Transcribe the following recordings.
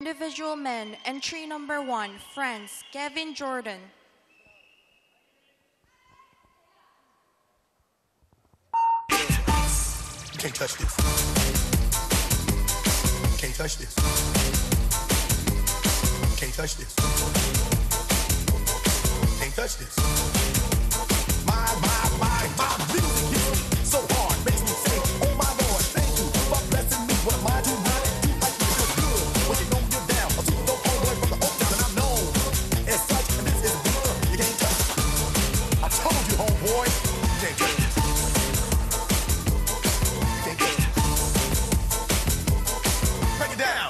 individual men, entry number 1, France, Kevin Jordan. You can't touch this. You can't touch this. You can't touch this. You can't touch this. My music hits so hard, makes me say, oh my Lord, thank you for blessing me. What am I doing? You like me feel good when you know you're down. A super dope homeboy from the Oak Town, and I'm known as such, and this is good. You can't touch it. I told you, homeboy, you can't touch it. You can't touch it. Break it down.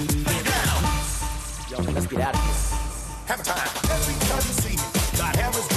Let's get out of here. Have a time. Every time you see me, got hammers.